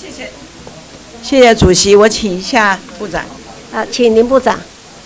谢谢主席，我请一下部长。 请林部长。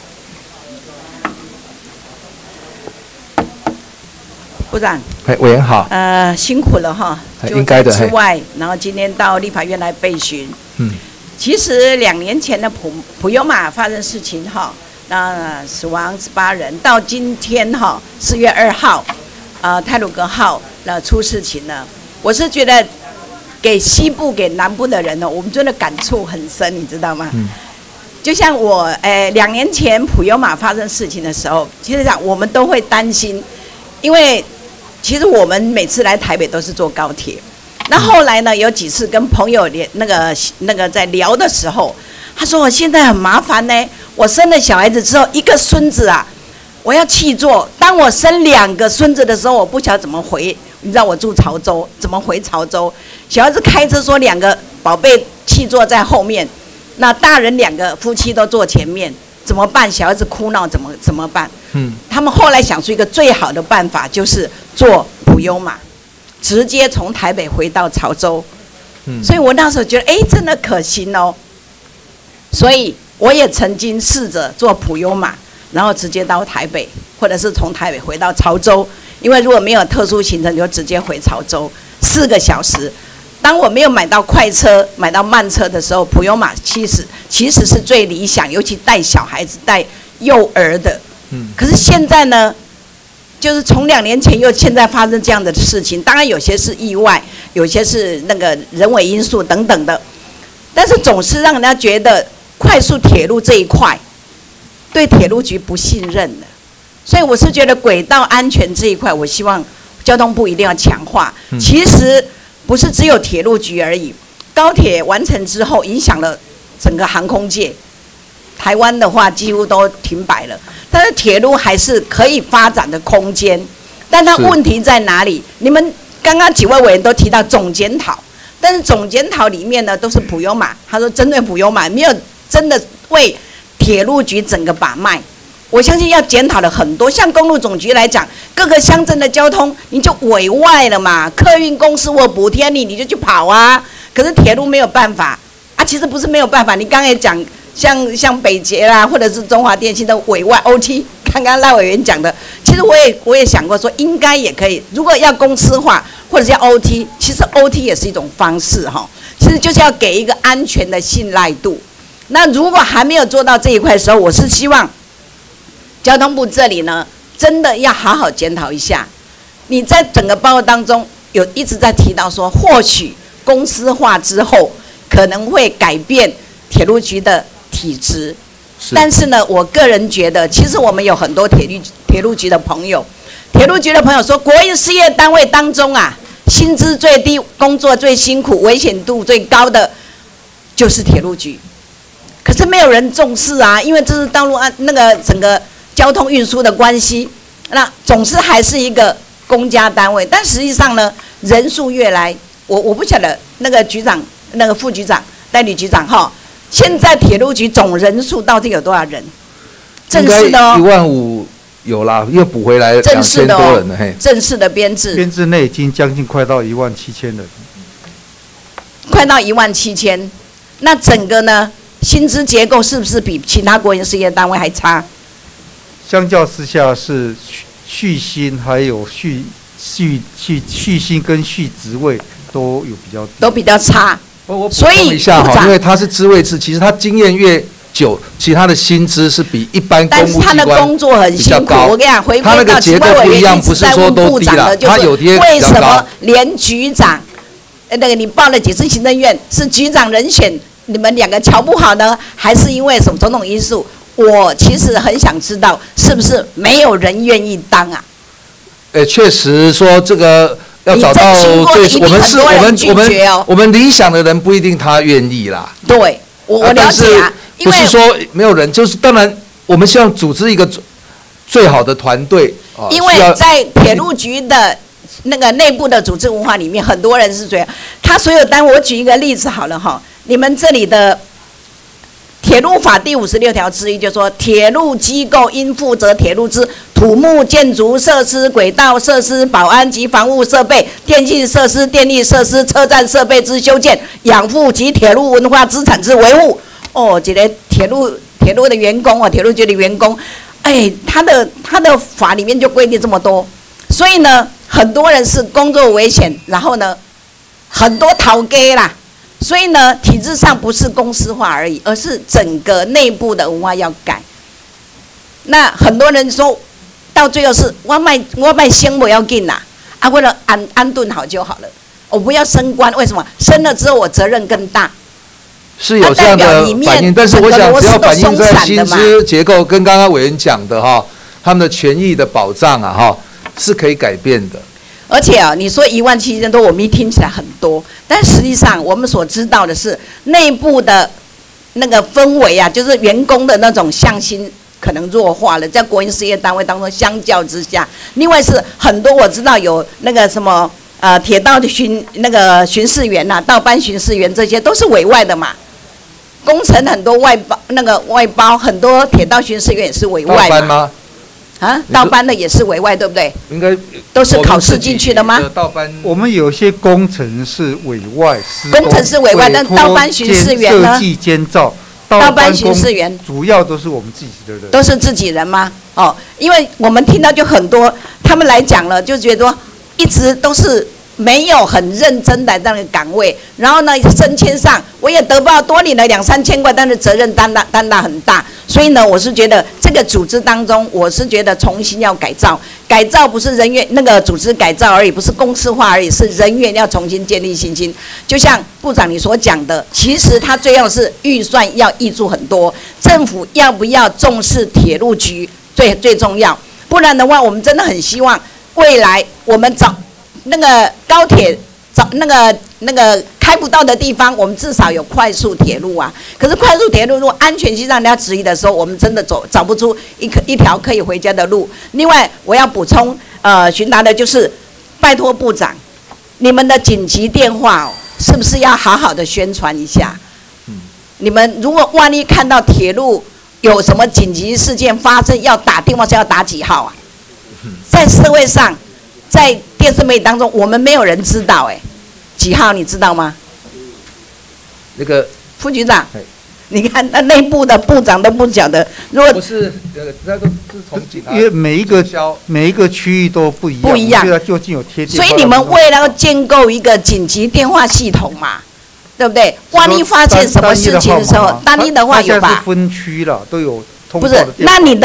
部长， 委员好。 辛苦了哈。 应该的。 之外，然后今天到立法院来备询。其实2年前的普悠玛发生事情哈，那死亡18人，到今天哈4月2号，太鲁阁号出事情了。我是觉得给西部给南部的人呢，我们真的感触很深，你知道吗？就像我2年前普悠玛发生事情的时候，其实讲我们都会担心，因为其实我们每次来台北都是坐高铁。那后来呢，有几次跟朋友那个在聊的时候，他说我现在很麻烦呢，我生了小孩子之后，一个孙子啊，我要弃坐。当我生2个孙子的时候，我不晓得怎么回。你知道我住潮州，怎么回潮州？小孩子开车说2个宝贝弃坐在后面，那大人2个夫妻都坐前面，怎么办？小孩子哭闹怎么办？他们后来想出一个最好的办法，就是坐普悠玛。直接从台北回到潮州，所以我那时候觉得，真的可行哦。所以我也曾经试着坐普悠玛，然后直接到台北，或者是从台北回到潮州。因为如果没有特殊行程，就直接回潮州4个小时。当我没有买到快车、买到慢车的时候，普悠玛其实是最理想，尤其带小孩子、带幼儿的。可是现在呢？就是从2年前又现在发生这样的事情，当然有些是意外，有些是那个人为因素等等的，但是总是让人家觉得快速铁路这一块对铁路局不信任的，所以我是觉得轨道安全这一块，我希望交通部一定要强化。其实不是只有铁路局而已，高铁完成之后影响了整个航空界。台湾的话几乎都停摆了，但是铁路还是可以发展的空间。但它问题在哪里？你们刚刚几位委员都提到总检讨，但是总检讨里面呢都是普悠玛，他说针对普悠玛没有真的为铁路局整个把脉。我相信要检讨的很多，像公路总局来讲，各个乡镇的交通你就委外了嘛，客运公司我补贴你就去跑啊。可是铁路没有办法啊，其实不是没有办法，你刚刚也讲。像北捷啦，或者是中华电信的委外 OT， 刚刚赖委员讲的，其实我也想过说，应该也可以。如果要公司化或者是要 OT， 其实 OT 也是一种方式哈。其实就是要给一个安全的信赖度。那如果还没有做到这一块的时候，我是希望交通部这里呢，真的要好好检讨一下。你在整个报告当中有一直在提到说，或许公司化之后可能会改变铁路局的体制，但是呢，我个人觉得，其实我们有很多铁路局的朋友，说，国营事业单位当中啊，薪资最低、工作最辛苦、危险度最高的就是铁路局。可是没有人重视啊，因为这是道路那个整个交通运输的关系，那总是还是一个公家单位。但实际上呢，人数越来，我不晓得那个局长、那个副局长、代理局长哈。现在铁路局总人数到底有多少人？正式的哦 ，15000有啦，因为补回来2000多人了嘿。 正式的编制内已经将近快到17000人， 快到17000。那整个呢，薪资结构是不是比其他国营事业单位还差？ 相较之下是续薪还有续薪跟续职位都有比较差。 我补充一下哈，因为他是职位制，其实他经验越久，其实他的薪资是比一般公务机关比较高。但是他的工作很辛苦，我跟你讲，回归到结构不一样，不是说都低了，他有些为什么连局长，那个你报了几次行政院，是局长人选，你们2个瞧不好呢，还是因为什么种种因素？我其实很想知道，是不是没有人愿意当啊？ 确实说这个。要找到我们理想的人不一定他愿意啦。 对，我了解啊， 不是说没有人，就是当然我们希望组织一个最好的团队。 因为在铁路局的那个内部的组织文化里面，很多人是这样。他所有单位，我举一个例子好了哈，你们这里的铁路法第56条之一就说，铁路机构应负责铁路之土木建筑设施、轨道设施、保安及防务设备、电信设施、电力设施、车站设备之修建、养护及铁路文化资产之维护。哦，这个铁路的员工哦，铁路局的员工，哎，他的法里面就规定这么多，所以呢，很多人是工作危险，然后呢，很多逃给啦。所以呢，体制上不是公司化而已，而是整个内部的文化要改。那很多人说，到最后是我卖升不要紧啦，啊，为了安顿好就好了，我不要升官，为什么？升了之后我责任更大。 是有这样的反应，但是我想只要反映在薪资结构跟刚刚委员讲的哈，他们的权益的保障啊哈，是可以改变的。 而且啊，你说17000多，我们一听起来很多，但实际上我们所知道的是内部的那个氛围啊，就是员工的那种向心可能弱化了，在国营事业单位当中相较之下，另外是很多我知道有那个什么铁道的巡视员呐、道班巡视员，这些都是委外的嘛。工程很多外包很多铁道巡视员也是委外嘛。 道班吗？ 啊，道班的也是委外，对不对？ 应该都是考试进去的吗？ 道班， 我们有些工程是委外， 工程是委外，但道班巡视员呢？ 设计监造， 道班巡视员主要都是我们自己的人。 都是自己人吗？哦，因为我们听到就很多，他们来讲了，就觉得说一直都是没有很认真的那个岗位，然后呢升迁上我也得不到，多领了2-3千块，但是责任担当很大，所以呢，我是觉得这个组织当中，我是觉得重新要改造不是人员那个组织改造而已，不是公司化而已，是人员要重新建立信心。就像部长你所讲的，其实他最要是预算要挹注很多，政府要不要重视铁路局最重要，不然的话，我们真的很希望未来我们找那个高铁找那个开不到的地方，我们至少有快速铁路啊。可是快速铁路如果安全性让人家质疑的时候，我们真的找不出一条可以回家的路。另外，我要补充询答的就是，拜托部长，你们的紧急电话哦，是不是要好好的宣传一下？你们如果万一看到铁路有什么紧急事件发生，要打电话是要打几号啊？在社会上。在电视媒体当中，我们没有人知道几号你知道吗？ 那个副局长，你看那内部的部长都不晓得。如果不是那个是从警察， 因为每一个区域都不一样，不一样，究竟有贴电话。 所以你们为了要建构一个紧急电话系统嘛，对不对？万一发现什么事情的时候，单一的话有吧？ 是分区了，都有通报的。不是，那你的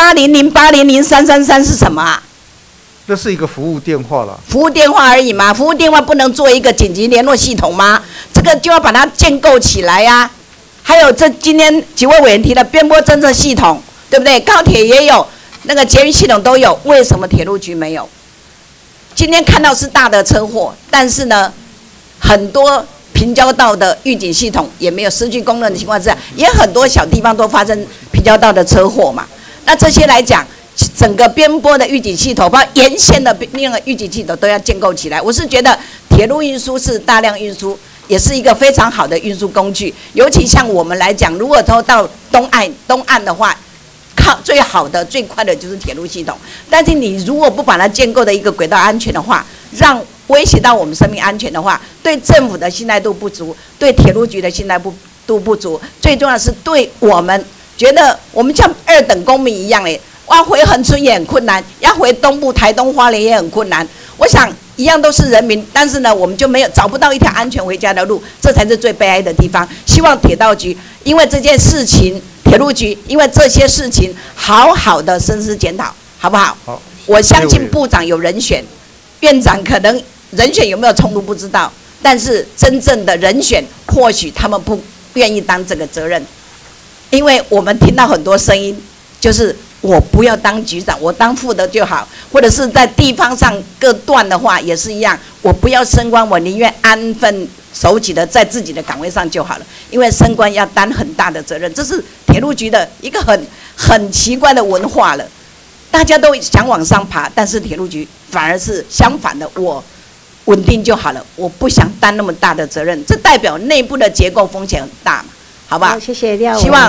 08008000333是什么啊？ 这是一个服务电话了， 服务电话而已嘛，服务电话不能做一个紧急联络系统吗？这个就要把它建构起来呀。还有今天几位委员提的编拨侦测系统，对不对？高铁也有，那个捷运系统都有，为什么铁路局没有？今天看到是大的车祸，但是呢，很多平交道的预警系统也没有失去功能的情况之下，也很多小地方都发生平交道的车祸嘛。那这些来讲，整个边坡的预警系统，包括沿线的那个预警系统都要建构起来。我是觉得铁路运输是大量运输，也是一个非常好的运输工具。尤其像我们来讲，如果到东岸的话，靠最好的、最快的就是铁路系统。但是你如果不把它建构的一个轨道安全的话，让威胁到我们生命安全的话，对政府的信赖度不足，对铁路局的信赖度不足，最重要的是对我们觉得我们像2等公民一样要回恒春也很困难，要回东部台东花莲也很困难。我想一样都是人民，但是呢，我们就找不到一条安全回家的路，这才是最悲哀的地方。希望铁道局因为这件事情，铁路局因为这些事情，好好的深思检讨，好不好？ 好。 我相信部长有人选，院长可能人选有没有冲突不知道，但是真正的人选，或许他们不愿意当这个责任，因为我们听到很多声音，就是我不要当局长，我当副的就好，或者是在地方上各段的话也是一样，我不要升官，我宁愿安分守己的在自己的岗位上就好了。因为升官要担很大的责任，这是铁路局的一个很奇怪的文化了。大家都想往上爬，但是铁路局反而是相反的，我稳定就好了，我不想担那么大的责任，这代表内部的结构风险很大嘛，好吧？ 谢谢廖委员。 希望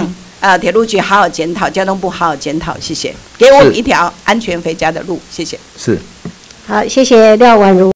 铁路局好好检讨，交通部好好检讨，谢谢，给我们一条安全回家的路，谢谢。 是。 好，谢谢廖婉如。